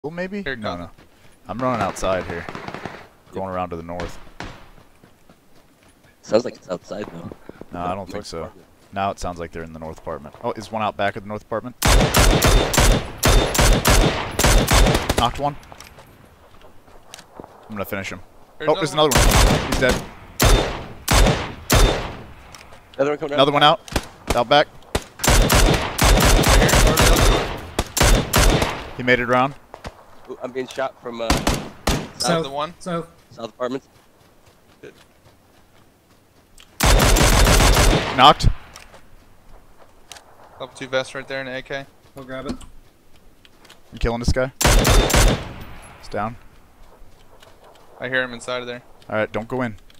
Well, maybe? Here it No, comes. no. I'm running outside here. Going around to the north. Sounds like it's outside though. No, I don't think so. Now it sounds like they're in the north apartment. Oh, is one out back of the north apartment? Knocked one. I'm gonna finish him. Oh, there's another one. He's dead. Another one coming out. Another one out. Out back. He made it around. Ooh, I'm being shot from South. The one. South. south apartments. Knocked. Level 2 vest right there in AK. I'll grab it. I'm killing this guy. He's down. I hear him inside of there. Alright, don't go in.